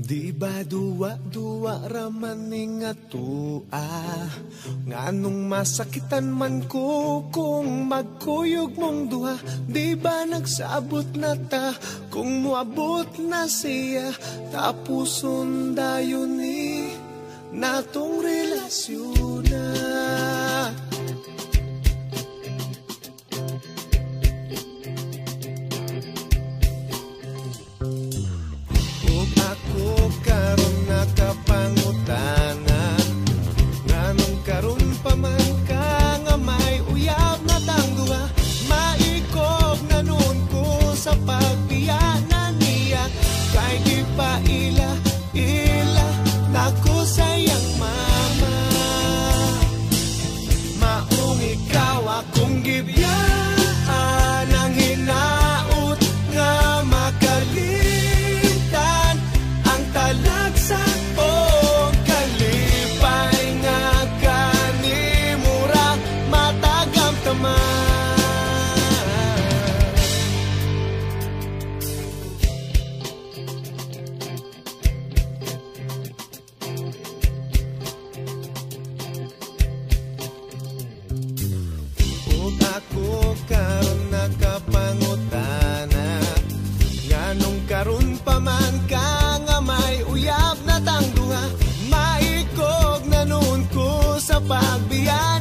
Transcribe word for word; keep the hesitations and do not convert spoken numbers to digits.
Di ba duwa-duwa raman nga tua, nganong masakitan man ko kung magkuyog mong duha. Di ba nagsabot na ta kung muabot na siya, tapuson dayon ni natong relasyon na. Ako karon nakapangutana, nganong karon pa man ka nga may uyab na tangduha. Maikog na nun ko sa pagbiyanan niya, kay di pa ila, ila nako sayang mama. Maong ikaw akong gibiyaan ang hinaut nga makalitan talagsa o kalipay nga kanimura matagam taman. Ug ako karon nakapangutana, nganong karon pa man ka may uyab na tangduha. Maikog na nun ko sa pagbiya